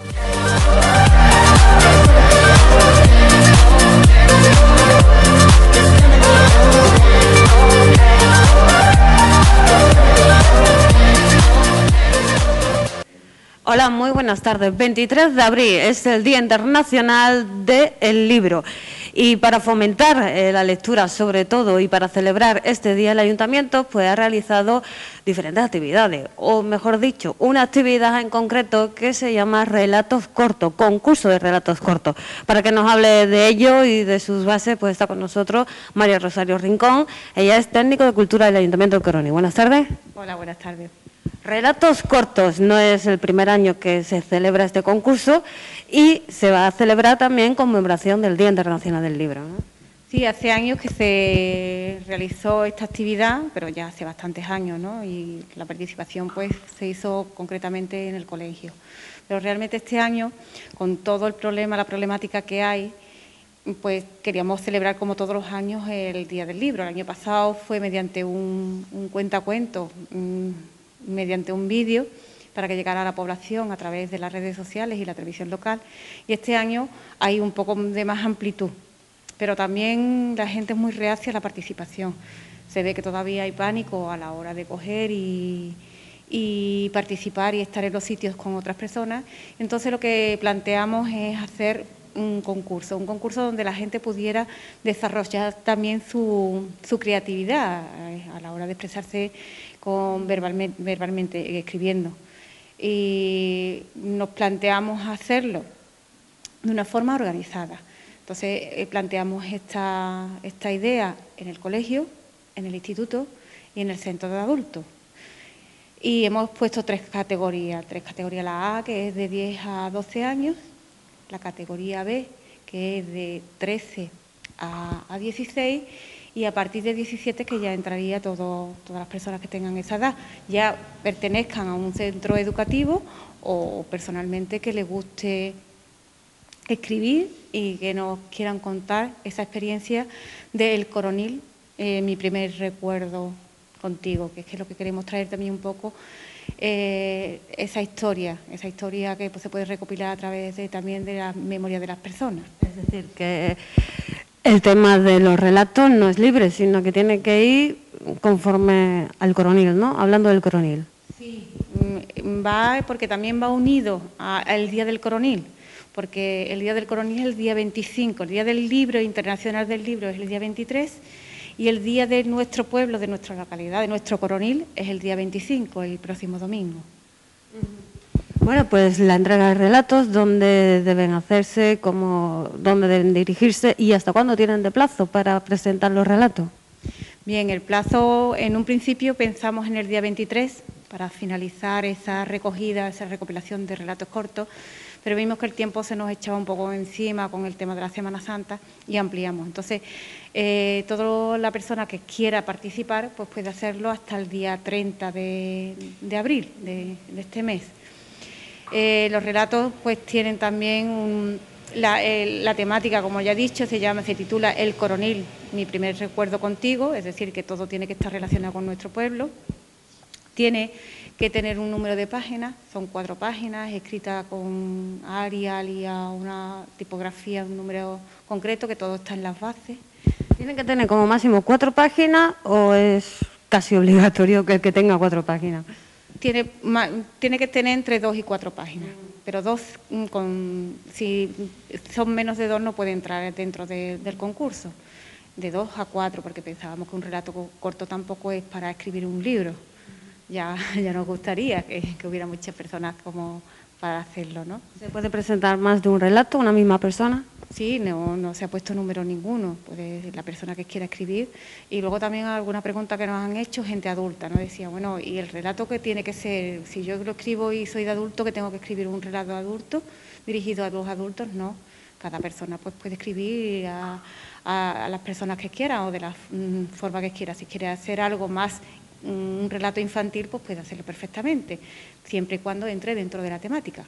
Hola, muy buenas tardes. 23 de abril es el Día Internacional del Libro. Y para fomentar la lectura, sobre todo, y para celebrar este día, el Ayuntamiento pues, ha realizado diferentes actividades, o mejor dicho, una actividad en concreto que se llama Relatos Cortos, concurso de relatos cortos. Para que nos hable de ello y de sus bases, pues está con nosotros María Rosario Rincón. Ella es técnico de Cultura del Ayuntamiento de Coroni. Buenas tardes. Hola, buenas tardes. Relatos cortos, no es el primer año que se celebra este concurso y se va a celebrar también conmemoración del Día Internacional del Libro, ¿no? Sí, hace años que se realizó esta actividad, pero ya hace bastantes años, ¿no? Y la participación pues se hizo concretamente en el colegio. Pero realmente este año, con todo el problema, la problemática que hay, pues queríamos celebrar como todos los años el Día del Libro. El año pasado fue mediante un cuentacuentos, mediante un vídeo para que llegara a la población a través de las redes sociales y la televisión local. Y este año hay un poco de más amplitud, pero también la gente es muy reacia a la participación. Se ve que todavía hay pánico a la hora de coger y participar y estar en los sitios con otras personas. Entonces lo que planteamos es hacer un concurso donde la gente pudiera desarrollar también su creatividad a la hora de expresarse verbalmente, escribiendo. Y nos planteamos hacerlo de una forma organizada. Entonces planteamos esta idea en el colegio, en el instituto y en el centro de adultos. Y hemos puesto tres categorías. La A, que es de 10 a 12 años, la categoría B, que es de 13 a 16, y a partir de 17 que ya entraría todas las personas que tengan esa edad, ya pertenezcan a un centro educativo o personalmente que les guste escribir y que nos quieran contar esa experiencia del Coronil, mi primer recuerdo contigo, que es lo que queremos traer también un poco, esa historia que pues, se puede recopilar a través también de la memoria de las personas. Es decir, que el tema de los relatos no es libre, sino que tiene que ir conforme al Coronil, ¿no? Hablando del Coronil. Sí, va porque también va unido al Día del Coronil, porque el Día del Coronil es el día 25, el Día del Libro Internacional del Libro es el día 23 y el día de nuestro pueblo, de nuestra localidad, de nuestro Coronil, es el día 25, el próximo domingo. Bueno, pues la entrega de relatos, dónde deben hacerse, dónde deben dirigirse y hasta cuándo tienen de plazo para presentar los relatos. Bien, el plazo, en un principio pensamos en el día 23 para finalizar esa recogida, esa recopilación de relatos cortos, pero vimos que el tiempo se nos echaba un poco encima con el tema de la Semana Santa y ampliamos. Entonces, toda la persona que quiera participar pues puede hacerlo hasta el día 30 de abril de este mes. Los relatos pues tienen también la temática, como ya he dicho, se titula El Coronil, mi primer recuerdo contigo, es decir, que todo tiene que estar relacionado con nuestro pueblo. Tiene que tener un número de páginas, son 4 páginas, escritas con Arial y a una tipografía, un número concreto, que todo está en las bases. ¿Tiene que tener como máximo 4 páginas o es casi obligatorio que el que tenga 4 páginas? Tiene que tener entre 2 y 4 páginas, pero 2, si son menos de 2 no puede entrar dentro del concurso, de 2 a 4, porque pensábamos que un relato corto tampoco es para escribir un libro. Ya nos gustaría que hubiera muchas personas como para hacerlo, ¿no? ¿Se puede presentar más de un relato, una misma persona? Sí, no se ha puesto número ninguno, puede la persona que quiera escribir. Y luego también alguna pregunta que nos han hecho gente adulta, ¿no? Decía, bueno, ¿y el relato qué tiene que ser? Si yo lo escribo y soy de adulto, ¿que tengo que escribir un relato adulto dirigido a los adultos? No, cada persona pues puede escribir a las personas que quiera o de la forma que quiera. Si quiere hacer algo más, un relato infantil, pues puede hacerlo perfectamente, siempre y cuando entre dentro de la temática.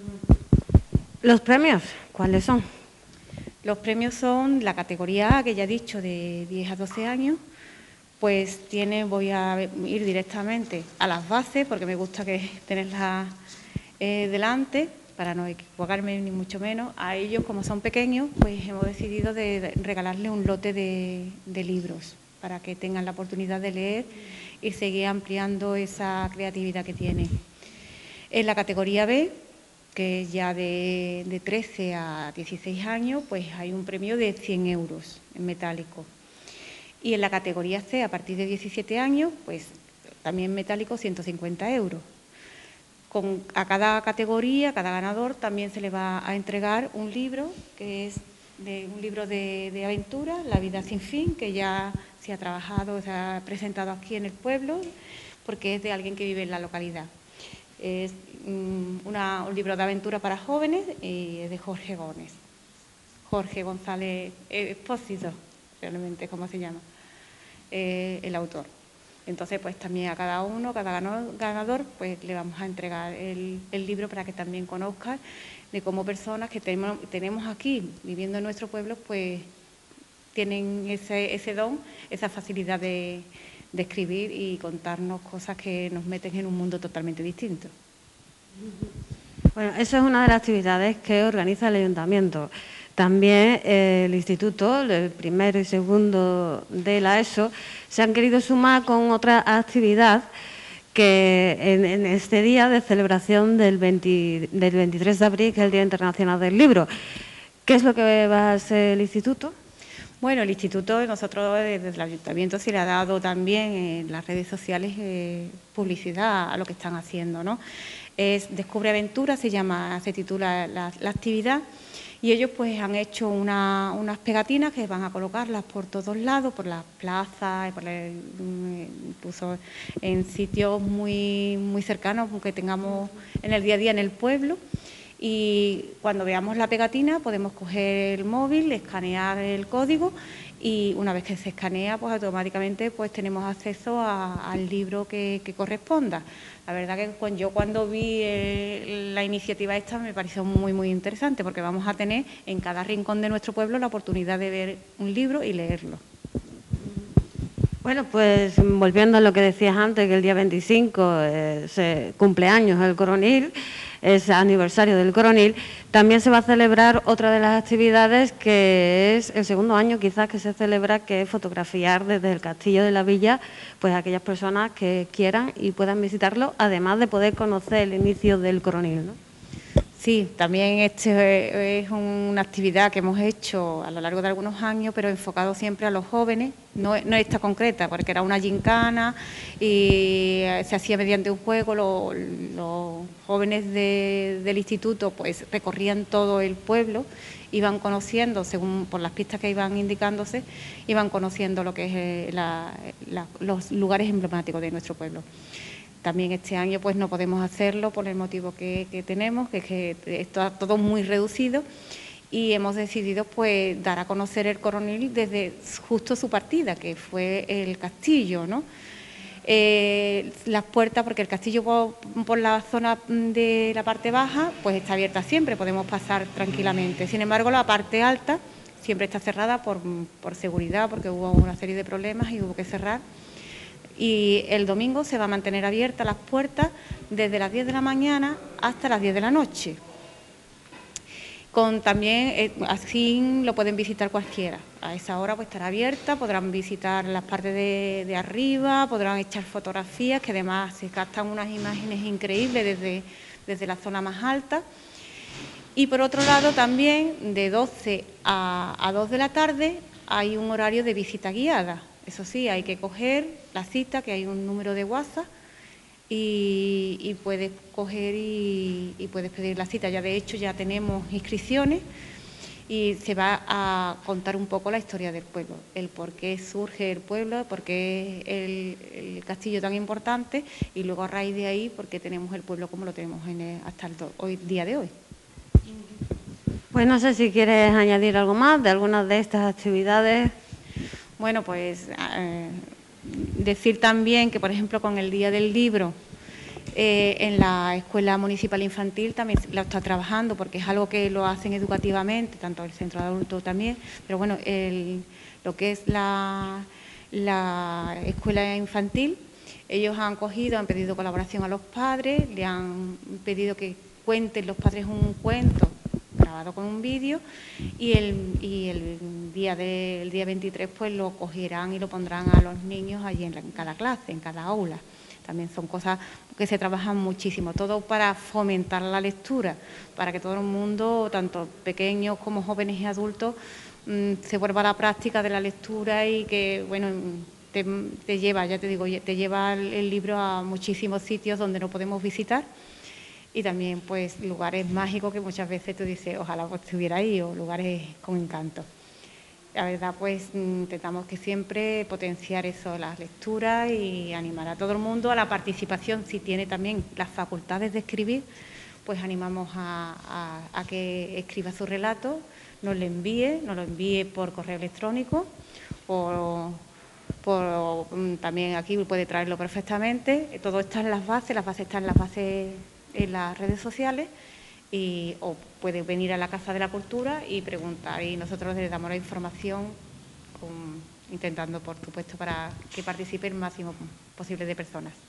¿Los premios cuáles son? Los premios son la categoría A, que ya he dicho, de 10 a 12 años, pues voy a ir directamente a las bases, porque me gusta tenerlas delante. para no equivocarme ni mucho menos, a ellos, como son pequeños, pues hemos decidido de regalarles un lote de libros para que tengan la oportunidad de leer y seguir ampliando esa creatividad que tienen. En la categoría B, que es ya de 13 a 16 años, pues hay un premio de 100 euros en metálico. Y en la categoría C, a partir de 17 años, pues también metálico, 150 euros. A cada categoría, a cada ganador, también se le va a entregar un libro, que es un libro de aventura, La vida sin fin, que ya se ha trabajado, se ha presentado aquí en el pueblo, porque es de alguien que vive en la localidad. Es un libro de aventura para jóvenes y es de Jorge Gómez. Jorge González Expósito, realmente, ¿cómo se llama? El autor. Entonces, pues también a cada ganador, pues le vamos a entregar el libro para que también conozcan de cómo personas que tenemos aquí viviendo en nuestro pueblo, pues tienen ese don, esa facilidad de escribir y contarnos cosas que nos meten en un mundo totalmente distinto. Bueno, eso es una de las actividades que organiza el Ayuntamiento. También el Instituto, el primero y segundo de la ESO, se han querido sumar con otra actividad que en este día de celebración del 23 de abril, que es el Día Internacional del Libro. ¿Qué es lo que va a hacer el Instituto? Bueno, el Instituto, nosotros desde el Ayuntamiento se le ha dado también en las redes sociales publicidad a lo que están haciendo, ¿no? Es Descubre Aventura, se titula la actividad, y ellos pues han hecho unas pegatinas que van a colocarlas por todos lados, por las plazas, incluso en sitios muy cercanos que tengamos en el día a día en el pueblo. Y cuando veamos la pegatina podemos coger el móvil, escanear el código y una vez que se escanea, pues automáticamente pues tenemos acceso al libro que corresponda. La verdad que yo cuando vi la iniciativa esta me pareció muy interesante, porque vamos a tener en cada rincón de nuestro pueblo la oportunidad de ver un libro y leerlo. Bueno, pues volviendo a lo que decías antes, que el día 25 se cumple años el Coronil, es aniversario del Coronil, también se va a celebrar otra de las actividades que es el segundo año quizás que se celebra, que es fotografiar desde el Castillo de la Villa, pues aquellas personas que quieran y puedan visitarlo, además de poder conocer el inicio del Coronil, ¿no? Sí, también es una actividad que hemos hecho a lo largo de algunos años, pero enfocado siempre a los jóvenes, no esta concreta, porque era una gincana y se hacía mediante un juego. Los jóvenes del instituto pues recorrían todo el pueblo, iban conociendo, según por las pistas que iban indicándose, iban conociendo lo que es los lugares emblemáticos de nuestro pueblo. También este año pues no podemos hacerlo por el motivo que tenemos, que es que está todo muy reducido, y hemos decidido pues dar a conocer el Coronil desde justo su partida, que fue el castillo, ¿no? Las puertas, porque el castillo por la zona de la parte baja pues está abierta siempre, podemos pasar tranquilamente. Sin embargo, la parte alta siempre está cerrada por seguridad, porque hubo una serie de problemas y hubo que cerrar. Y el domingo se va a mantener abiertas las puertas desde las 10 de la mañana hasta las 10 de la noche. También, así lo pueden visitar cualquiera. A esa hora pues estará abierta, podrán visitar las partes de arriba, podrán echar fotografías, que además se captan unas imágenes increíbles desde la zona más alta. Y por otro lado también, de 12 a 2 de la tarde, hay un horario de visita guiada. Eso sí, hay que coger la cita, que hay un número de WhatsApp, y puedes coger y puedes pedir la cita. Ya de hecho ya tenemos inscripciones y se va a contar un poco la historia del pueblo, el por qué surge el pueblo, por qué el castillo tan importante, y luego a raíz de ahí por qué tenemos el pueblo como lo tenemos hasta el día de hoy. Pues no sé si quieres añadir algo más de algunas de estas actividades. Bueno, pues decir también que, por ejemplo, con el Día del Libro, en la Escuela Municipal Infantil también la está trabajando, porque es algo que lo hacen educativamente, tanto el centro de adultos también, pero bueno, lo que es la escuela infantil, ellos han pedido colaboración a los padres, le han pedido que cuenten los padres un cuento grabado con un vídeo, y el día 23 pues lo cogierán y lo pondrán a los niños allí en cada clase, en cada aula. También son cosas que se trabajan muchísimo, todo para fomentar la lectura, para que todo el mundo, tanto pequeños como jóvenes y adultos, se vuelva a la práctica de la lectura y que, bueno, te lleva, ya te digo, te lleva el libro a muchísimos sitios donde no podemos visitar, y también pues lugares mágicos que muchas veces tú dices, ojalá pues estuviera ahí, o lugares con encanto. La verdad, pues intentamos que siempre potenciar eso, las lecturas, y animar a todo el mundo a la participación. Si tiene también las facultades de escribir, pues animamos a que escriba su relato, nos lo envíe por correo electrónico, o también aquí puede traerlo perfectamente. Todo está en las bases están en las redes sociales, o puede venir a la Casa de la Cultura y preguntar, y nosotros les damos la información, intentando, por supuesto, para que participe el máximo posible de personas.